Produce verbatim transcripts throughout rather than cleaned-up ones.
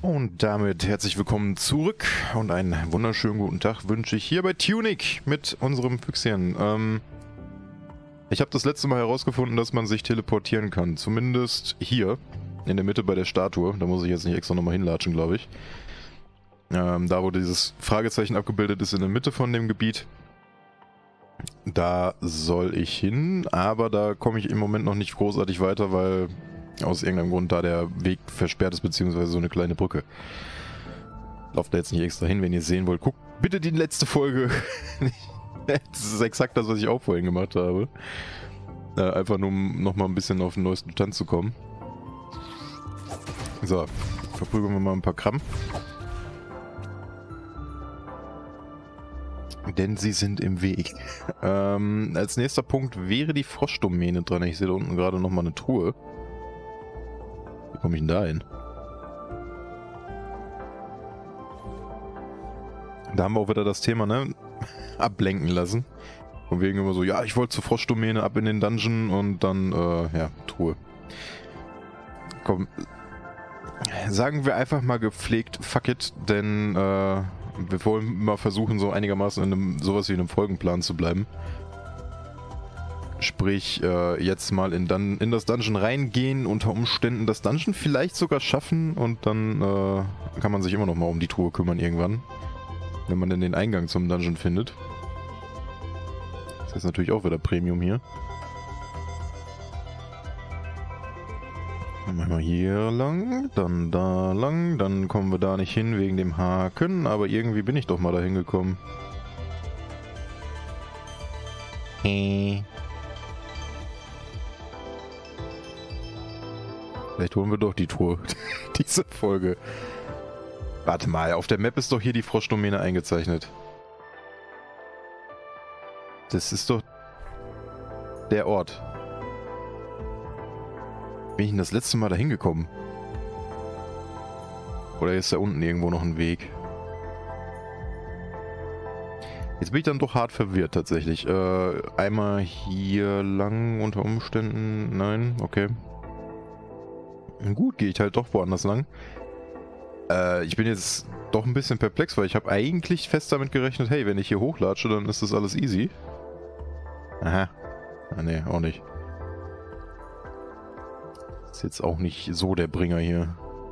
Und damit herzlich willkommen zurück und einen wunderschönen guten Tag wünsche ich hier bei Tunic mit unserem Füchschen. Ähm, ich habe das letzte Mal herausgefunden, dass man sich teleportieren kann. Zumindest hier in der Mitte bei der Statue. Da muss ich jetzt nicht extra nochmal hinlatschen, glaube ich. Ähm, da, wo dieses Fragezeichen abgebildet ist in der Mitte von dem Gebiet. Da soll ich hin, aber da komme ich im Moment noch nicht großartig weiter, weil aus irgendeinem Grund da der Weg versperrt ist, beziehungsweise so eine kleine Brücke. Lauft da jetzt nicht extra hin, wenn ihr es sehen wollt. Guckt bitte die letzte Folge. Das ist exakt das, was ich auch vorhin gemacht habe. Äh, einfach nur, um nochmal ein bisschen auf den neuesten Stand zu kommen. So, verprügeln wir mal ein paar Kram. Denn sie sind im Weg. Ähm, als nächster Punkt wäre die Froschdomäne dran. Ich sehe da unten gerade nochmal eine Truhe. Wie komme ich denn da hin? Da haben wir auch wieder das Thema, ne? Ablenken lassen. Von wegen immer so, ja, ich wollte zur Froschdomäne, ab in den Dungeon und dann, äh, ja, Truhe. Komm. Sagen wir einfach mal gepflegt, fuck it, denn, äh, wir wollen mal versuchen, so einigermaßen in einem, sowas wie einem Folgenplan zu bleiben. Sprich, äh, jetzt mal in, Dun in das Dungeon reingehen, unter Umständen das Dungeon vielleicht sogar schaffen und dann äh, kann man sich immer noch mal um die Truhe kümmern irgendwann. Wenn man denn den Eingang zum Dungeon findet. Das ist natürlich auch wieder Premium hier. Dann machen wir hier lang, dann da lang, dann kommen wir da nicht hin wegen dem Haken, aber irgendwie bin ich doch mal da hingekommen. Äh. Vielleicht holen wir doch die Truhe. Diese Folge. Warte mal, auf der Map ist doch hier die Froschdomäne eingezeichnet. Das ist doch der Ort. Bin ich denn das letzte Mal da hingekommen? Oder ist da unten irgendwo noch ein Weg? Jetzt bin ich dann doch hart verwirrt tatsächlich. Äh, einmal hier lang unter Umständen. Nein, okay. Gut, gehe ich halt doch woanders lang. Äh, ich bin jetzt doch ein bisschen perplex, weil ich habe eigentlich fest damit gerechnet, hey, wenn ich hier hochlatsche, dann ist das alles easy. Aha. Ah, nee, auch nicht. Ist jetzt auch nicht so der Bringer hier.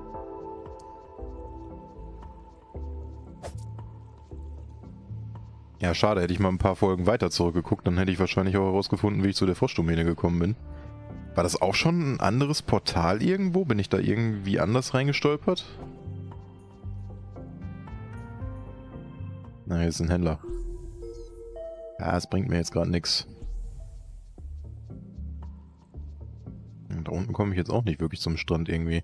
Ja, schade, hätte ich mal ein paar Folgen weiter zurückgeguckt, dann hätte ich wahrscheinlich auch herausgefunden, wie ich zu der Froschdomäne gekommen bin. War das auch schon ein anderes Portal irgendwo? Bin ich da irgendwie anders reingestolpert? Na, hier ist ein Händler. Ja, es bringt mir jetzt gerade nichts. Da unten komme ich jetzt auch nicht wirklich zum Strand irgendwie.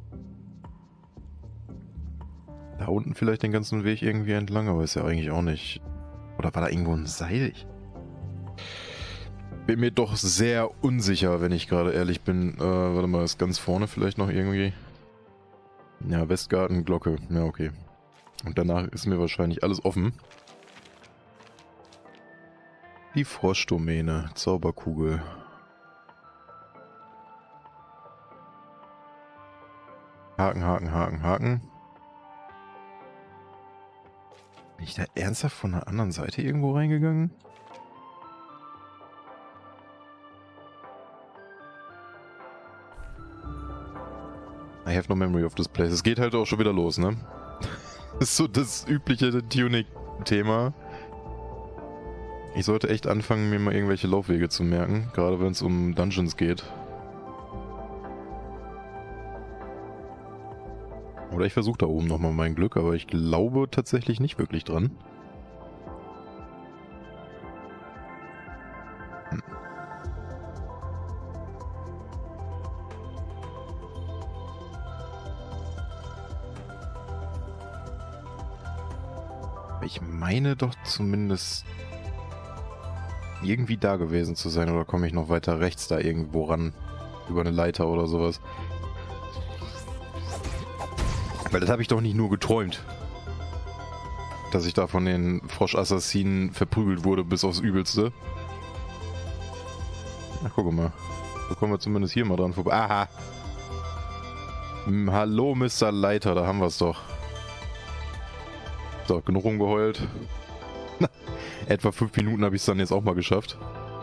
Da unten vielleicht den ganzen Weg irgendwie entlang, aber ist ja eigentlich auch nicht. Oder war da irgendwo ein Seil? Ich bin mir doch sehr unsicher, wenn ich gerade ehrlich bin. Äh, warte mal, ist ganz vorne vielleicht noch irgendwie. Ja, Westgarten, Glocke. Ja, okay. Und danach ist mir wahrscheinlich alles offen. Die Froschdomäne, Zauberkugel. Haken, Haken, Haken, Haken. Bin ich da ernsthaft von der anderen Seite irgendwo reingegangen? I have no memory of this place. Es geht halt auch schon wieder los, ne? Das ist so das übliche Tunic-Thema. Ich sollte echt anfangen, mir mal irgendwelche Laufwege zu merken, gerade wenn es um Dungeons geht. Oder ich versuche da oben nochmal mein Glück, aber ich glaube tatsächlich nicht wirklich dran. Hm. Ich meine doch zumindest irgendwie da gewesen zu sein, oder komme ich noch weiter rechts da irgendwo ran? Über eine Leiter oder sowas. Weil das habe ich doch nicht nur geträumt. Dass ich da von den Froschassassinen verprügelt wurde bis aufs Übelste. Ach, guck mal. Da kommen wir zumindest hier mal dran vorbei. Aha! Hm, hallo, Mister Leiter, da haben wir es doch. So, genug rumgeheult. Etwa fünf Minuten habe ich es dann jetzt auch mal geschafft.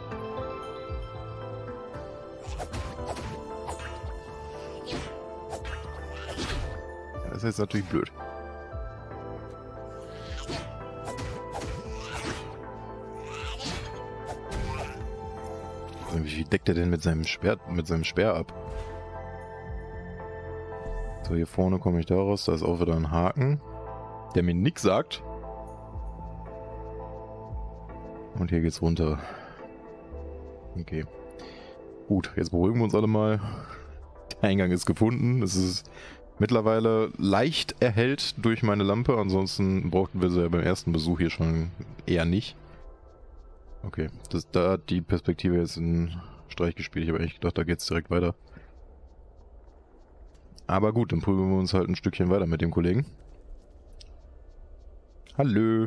Ja, das ist jetzt natürlich blöd. Wie viel deckt er denn mit seinem Speer, mit seinem Speer ab? So, hier vorne komme ich da raus. Da ist auch wieder ein Haken, der mir nichts sagt. Und hier geht's runter. Okay. Gut, jetzt beruhigen wir uns alle mal. Der Eingang ist gefunden. Es ist mittlerweile leicht erhellt durch meine Lampe. Ansonsten brauchten wir sie ja beim ersten Besuch hier schon eher nicht. Okay, das, da hat die Perspektive jetzt einen Streich gespielt. Ich habe eigentlich gedacht, da geht's direkt weiter. Aber gut, dann prüfen wir uns halt ein Stückchen weiter mit dem Kollegen. Hallo.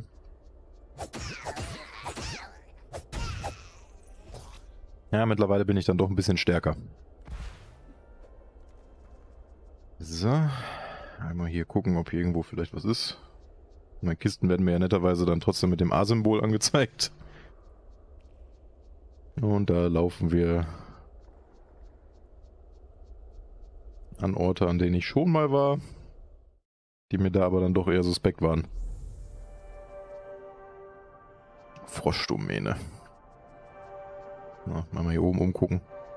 Ja, mittlerweile bin ich dann doch ein bisschen stärker. So. Einmal hier gucken, ob hier irgendwo vielleicht was ist. Meine Kisten werden mir ja netterweise dann trotzdem mit dem A-Symbol angezeigt. Und da laufen wir an Orte, an denen ich schon mal war, die mir da aber dann doch eher suspekt waren. Froschdomäne. Na, mal hier oben umgucken.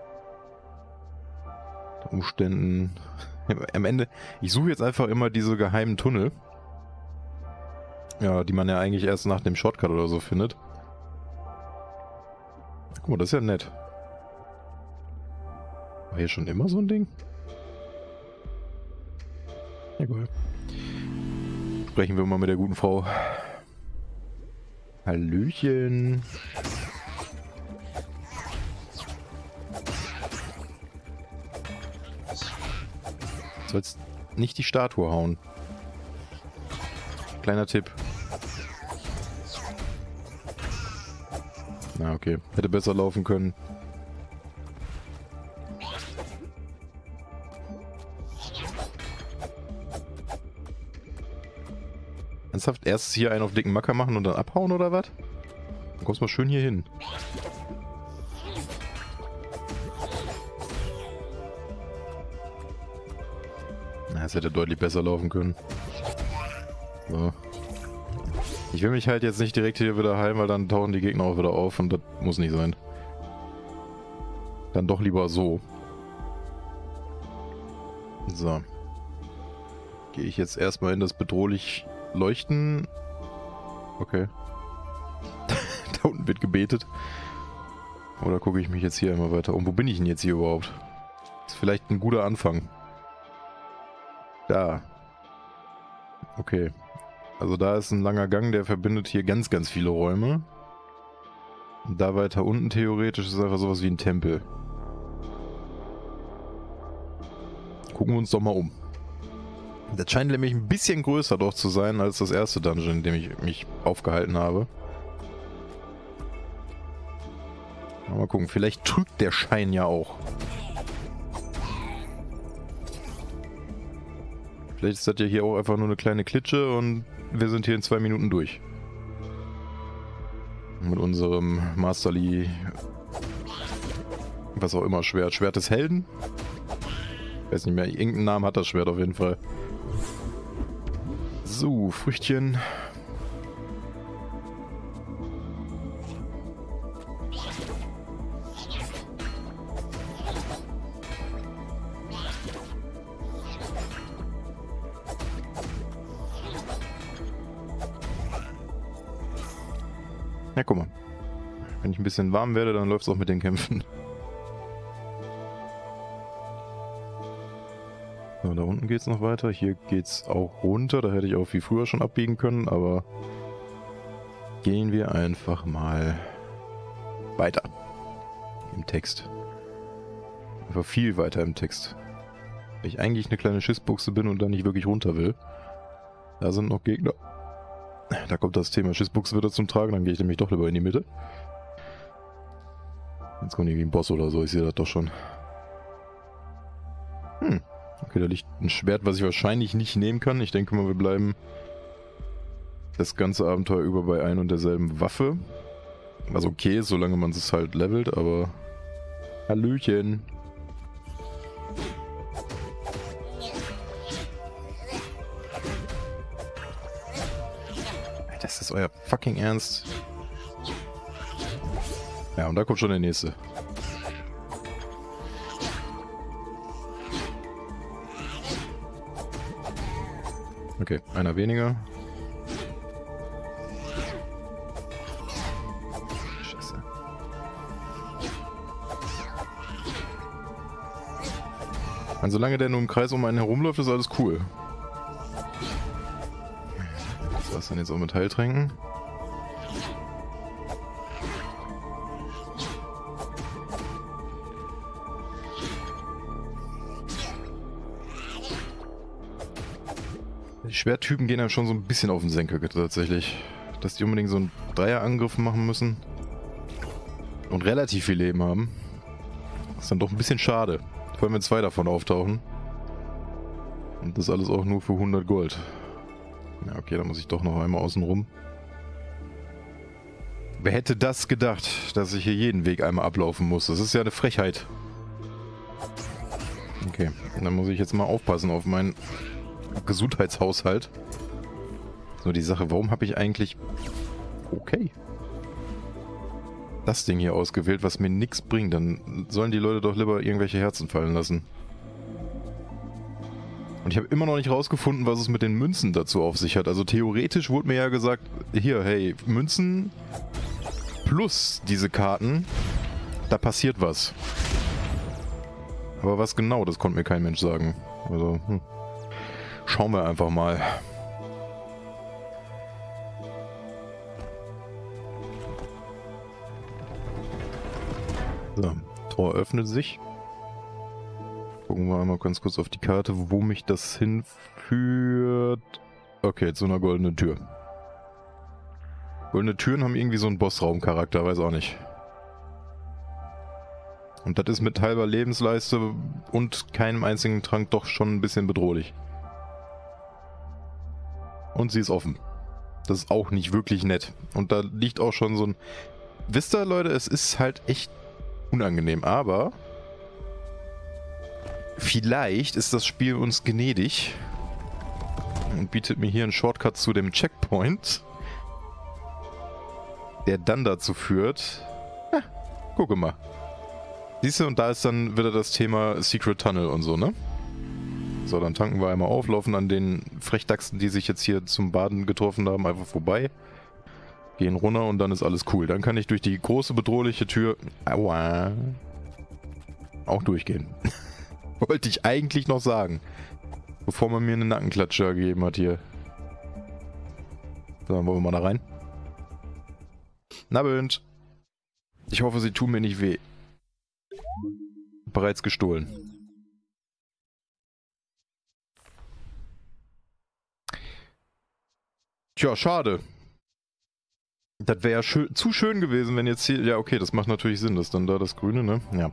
Unter Umständen. Am Ende, ich suche jetzt einfach immer diese geheimen Tunnel. Ja, die man ja eigentlich erst nach dem Shortcut oder so findet. Guck mal, das ist ja nett. War hier schon immer so ein Ding? Egal. Sprechen wir mal mit der guten Frau. Hallöchen. Du sollst nicht die Statue hauen. Kleiner Tipp. Na okay, hätte besser laufen können. Ernsthaft? Erst hier einen auf dicken Macker machen und dann abhauen oder was? Dann kommst du mal schön hier hin. Na, es hätte deutlich besser laufen können. So. Ich will mich halt jetzt nicht direkt hier wieder heilen, weil dann tauchen die Gegner auch wieder auf und das muss nicht sein. Dann doch lieber so. So. Gehe ich jetzt erstmal in das bedrohlich Leuchten. Okay. Da unten wird gebetet. Oder gucke ich mich jetzt hier immer weiter um? Wo bin ich denn jetzt hier überhaupt? Das ist vielleicht ein guter Anfang. Da. Okay. Also da ist ein langer Gang, der verbindet hier ganz, ganz viele Räume. Und da weiter unten theoretisch ist einfach sowas wie ein Tempel. Gucken wir uns doch mal um. Das scheint nämlich ein bisschen größer doch zu sein als das erste Dungeon, in dem ich mich aufgehalten habe. Mal gucken, vielleicht trügt der Schein ja auch. Vielleicht ist das ja hier auch einfach nur eine kleine Klitsche und wir sind hier in zwei Minuten durch. Mit unserem Masterly, was auch immer, Schwert. Schwert des Helden? Ich weiß nicht mehr, irgendeinen Namen hat das Schwert auf jeden Fall. So, Früchtchen. Ja, guck mal. Wenn ich ein bisschen warm werde, dann läuft es auch mit den Kämpfen. So, da unten geht es noch weiter. Hier geht es auch runter. Da hätte ich auch wie früher schon abbiegen können, aber gehen wir einfach mal weiter im Text. Einfach viel weiter im Text. Weil ich eigentlich eine kleine Schissbuchse bin und da nicht wirklich runter will. Da sind noch Gegner. Da kommt das Thema Schissbuchse wieder zum Tragen, dann gehe ich nämlich doch lieber in die Mitte. Jetzt kommt irgendwie ein Boss oder so, ich sehe das doch schon. Hm, okay. Okay, da liegt ein Schwert, was ich wahrscheinlich nicht nehmen kann. Ich denke mal, wir bleiben das ganze Abenteuer über bei ein und derselben Waffe. Was okay ist, solange man es halt levelt, aber... Hallöchen. Das ist euer fucking Ernst. Ja, und da kommt schon der nächste. Okay, einer weniger. Scheiße. Und solange der nur im Kreis um einen herumläuft, ist alles cool. Das war's dann jetzt auch mit Heiltränken. Die Schwerttypen gehen ja schon so ein bisschen auf den Senkel tatsächlich. Dass die unbedingt so einen Dreierangriff machen müssen und relativ viel Leben haben, ist dann doch ein bisschen schade. Vor allem wenn zwei davon auftauchen. Und das alles auch nur für hundert Gold. Ja, okay, da muss ich doch noch einmal außen rum. Wer hätte das gedacht, dass ich hier jeden Weg einmal ablaufen muss? Das ist ja eine Frechheit. Okay, dann muss ich jetzt mal aufpassen auf meinen Gesundheitshaushalt. So die Sache, warum habe ich eigentlich... Okay. Das Ding hier ausgewählt, was mir nichts bringt. Dann sollen die Leute doch lieber irgendwelche Herzen fallen lassen. Und ich habe immer noch nicht rausgefunden, was es mit den Münzen dazu auf sich hat. Also theoretisch wurde mir ja gesagt, hier, hey, Münzen plus diese Karten, da passiert was. Aber was genau, das konnte mir kein Mensch sagen. Also, hm. Schauen wir einfach mal. So, Tor öffnet sich. Gucken wir einmal ganz kurz auf die Karte, wo mich das hinführt. Okay, zu einer goldenen Tür. Goldene Türen haben irgendwie so einen Bossraum-Charakter, weiß auch nicht. Und das ist mit halber Lebensleiste und keinem einzigen Trank doch schon ein bisschen bedrohlich. Und sie ist offen. Das ist auch nicht wirklich nett. Und da liegt auch schon so ein... Wisst ihr, Leute, es ist halt echt unangenehm, aber... Vielleicht ist das Spiel uns gnädig und bietet mir hier einen Shortcut zu dem Checkpoint, der dann dazu führt... Ja, gucke mal. Siehst du, und da ist dann wieder das Thema Secret Tunnel und so, ne? So, dann tanken wir einmal auf, laufen an den Frechdachsen, die sich jetzt hier zum Baden getroffen haben, einfach vorbei. Gehen runter und dann ist alles cool. Dann kann ich durch die große bedrohliche Tür... Aua. Auch durchgehen. Wollte ich eigentlich noch sagen. Bevor man mir eine Nackenklatsche gegeben hat hier. So, dann wollen wir mal da rein. Na, Bünd. Ich hoffe, sie tun mir nicht weh. Bereits gestohlen. Tja, schade. Das wäre ja schön, zu schön gewesen, wenn jetzt hier... Ja, okay, das macht natürlich Sinn, dass dann da das Grüne, ne? Ja.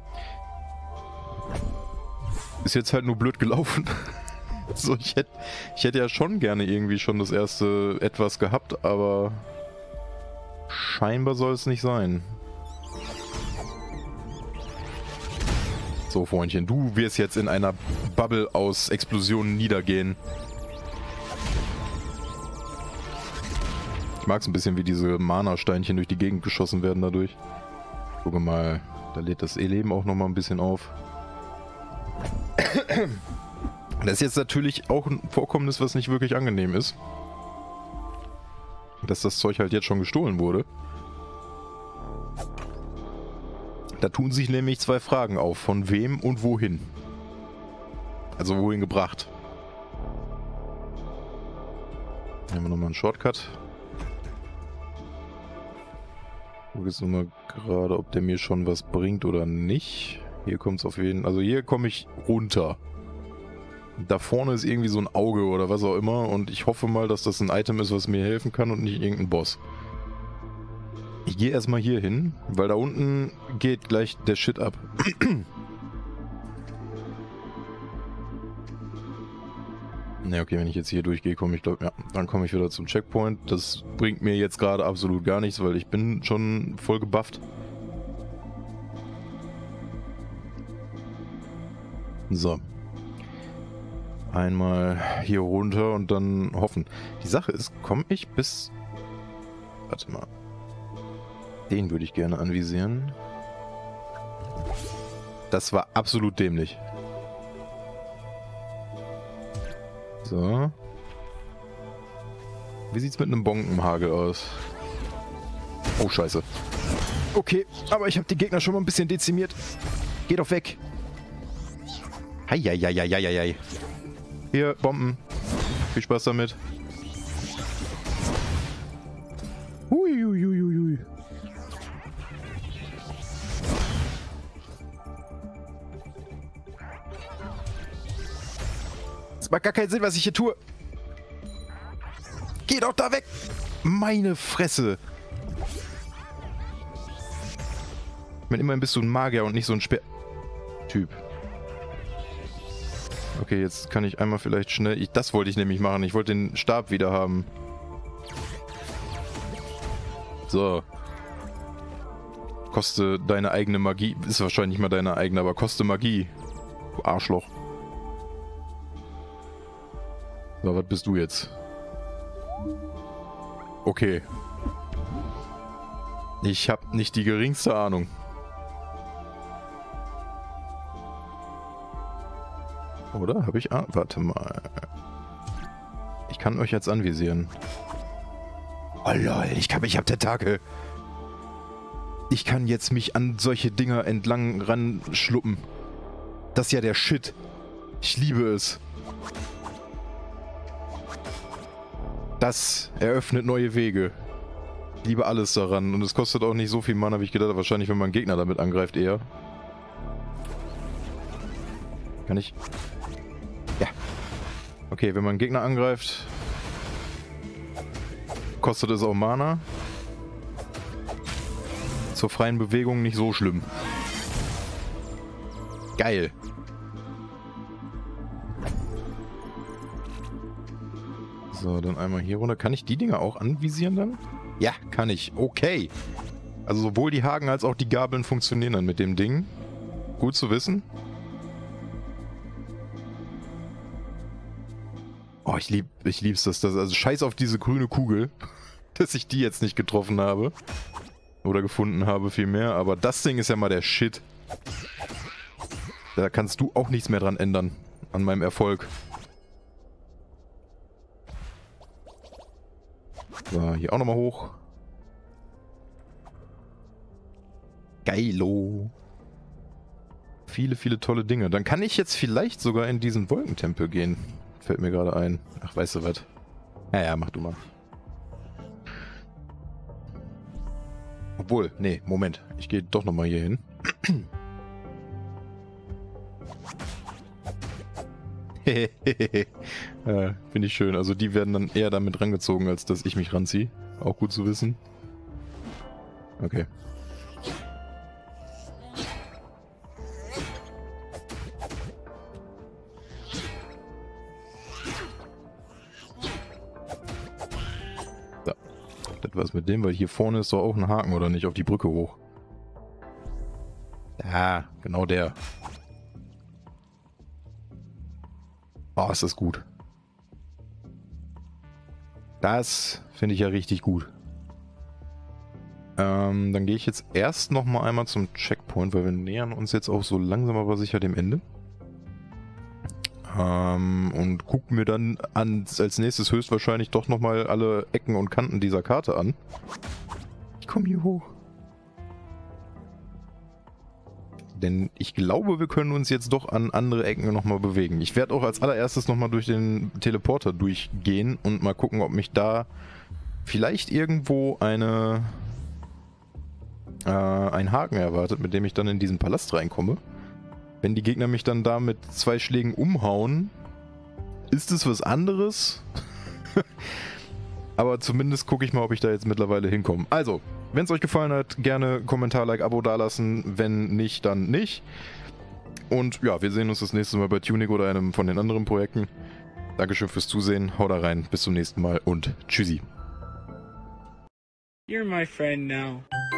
Ist jetzt halt nur blöd gelaufen. So, ich hätte ich hätte ja schon gerne irgendwie schon das erste etwas gehabt, aber... Scheinbar soll es nicht sein. So, Freundchen, du wirst jetzt in einer Bubble aus Explosionen niedergehen. Ich mag es ein bisschen, wie diese Mana-Steinchen durch die Gegend geschossen werden dadurch. Gucke mal, da lädt das E-Leben auch nochmal ein bisschen auf. Das ist jetzt natürlich auch ein Vorkommnis, was nicht wirklich angenehm ist. Dass das Zeug halt jetzt schon gestohlen wurde. Da tun sich nämlich zwei Fragen auf. Von wem und wohin? Also wohin gebracht? Nehmen wir nochmal einen Shortcut. Ich gucke jetzt nochmal gerade, ob der mir schon was bringt oder nicht. Hier kommt es auf jeden Fall. Also hier komme ich runter. Da vorne ist irgendwie so ein Auge oder was auch immer. Und ich hoffe mal, dass das ein Item ist, was mir helfen kann und nicht irgendein Boss. Ich gehe erstmal hier hin, weil da unten geht gleich der Shit ab. Ne, okay, wenn ich jetzt hier durchgehe, komme ich, glaube ja, dann komme ich wieder zum Checkpoint. Das bringt mir jetzt gerade absolut gar nichts, weil ich bin schon voll gebufft. So. Einmal hier runter und dann hoffen. Die Sache ist, komme ich bis... Warte mal. Den würde ich gerne anvisieren. Das war absolut dämlich. So. Wie sieht's mit einem Bonkenhagel aus? Oh, scheiße. Okay, aber ich habe die Gegner schon mal ein bisschen dezimiert. Geh doch weg. Heieieiei. Hier, Bomben. Viel Spaß damit. Huiuiuiui. Es macht gar keinen Sinn, was ich hier tue. Geh doch da weg! Meine Fresse! Ich meine, immerhin bist du ein Magier und nicht so ein Speer-Typ. Okay, jetzt kann ich einmal vielleicht schnell... Ich, das wollte ich nämlich machen. Ich wollte den Stab wieder haben. So. Koste deine eigene Magie. Ist wahrscheinlich nicht mal deine eigene, aber koste Magie. Du Arschloch. So, was bist du jetzt? Okay. Ich habe nicht die geringste Ahnung. Oder? Habe ich... Ah, warte mal. Ich kann euch jetzt anvisieren. Oh lol, ich kann mich ab der Tage. Ich kann jetzt mich an solche Dinger entlang ran schluppen. Das ist ja der Shit. Ich liebe es. Das eröffnet neue Wege. Ich liebe alles daran. Und es kostet auch nicht so viel Mana, wie ich gedacht habe. Wahrscheinlich, wenn man einen Gegner damit angreift, eher. Kann ich... Ja. Okay, wenn man einen Gegner angreift, kostet es auch Mana. Zur freien Bewegung nicht so schlimm. Geil. So, dann einmal hier runter. Kann ich die Dinger auch anvisieren dann? Ja, kann ich. Okay. Also sowohl die Haken als auch die Gabeln funktionieren dann mit dem Ding. Gut zu wissen. Oh, ich lieb, ich lieb's, dass das, also scheiß auf diese grüne Kugel, dass ich die jetzt nicht getroffen habe. Oder gefunden habe vielmehr, aber das Ding ist ja mal der Shit. Da kannst du auch nichts mehr dran ändern, an meinem Erfolg. So, hier auch nochmal hoch. Geilo. Viele, viele tolle Dinge. Dann kann ich jetzt vielleicht sogar in diesen Wolkentempel gehen. Fällt mir gerade ein. Ach, weißt du was? Naja, mach du mal. Obwohl, nee, Moment. Ich gehe doch nochmal hier hin. Ja, finde ich schön. Also die werden dann eher damit rangezogen, als dass ich mich ranziehe. Auch gut zu wissen. Okay. Was mit dem, weil hier vorne ist doch auch ein Haken, oder nicht? Auf die Brücke hoch. Ja, genau der. Oh, ist das gut. Das finde ich ja richtig gut. Ähm, dann gehe ich jetzt erst noch mal einmal zum Checkpoint, weil wir nähern uns jetzt auch so langsam aber sicher dem Ende. Ähm, und guck mir dann an, als nächstes höchstwahrscheinlich doch nochmal alle Ecken und Kanten dieser Karte an. Ich komme hier hoch. Denn ich glaube, wir können uns jetzt doch an andere Ecken nochmal bewegen. Ich werde auch als allererstes nochmal durch den Teleporter durchgehen und mal gucken, ob mich da vielleicht irgendwo eine äh, ein Haken erwartet, mit dem ich dann in diesen Palast reinkomme. Wenn die Gegner mich dann da mit zwei Schlägen umhauen, ist es was anderes. Aber zumindest gucke ich mal, ob ich da jetzt mittlerweile hinkomme. Also, wenn es euch gefallen hat, gerne Kommentar, Like, Abo dalassen. Wenn nicht, dann nicht. Und ja, wir sehen uns das nächste Mal bei Tunic oder einem von den anderen Projekten. Dankeschön fürs Zusehen, haut da rein, bis zum nächsten Mal und tschüssi. You're my friend now.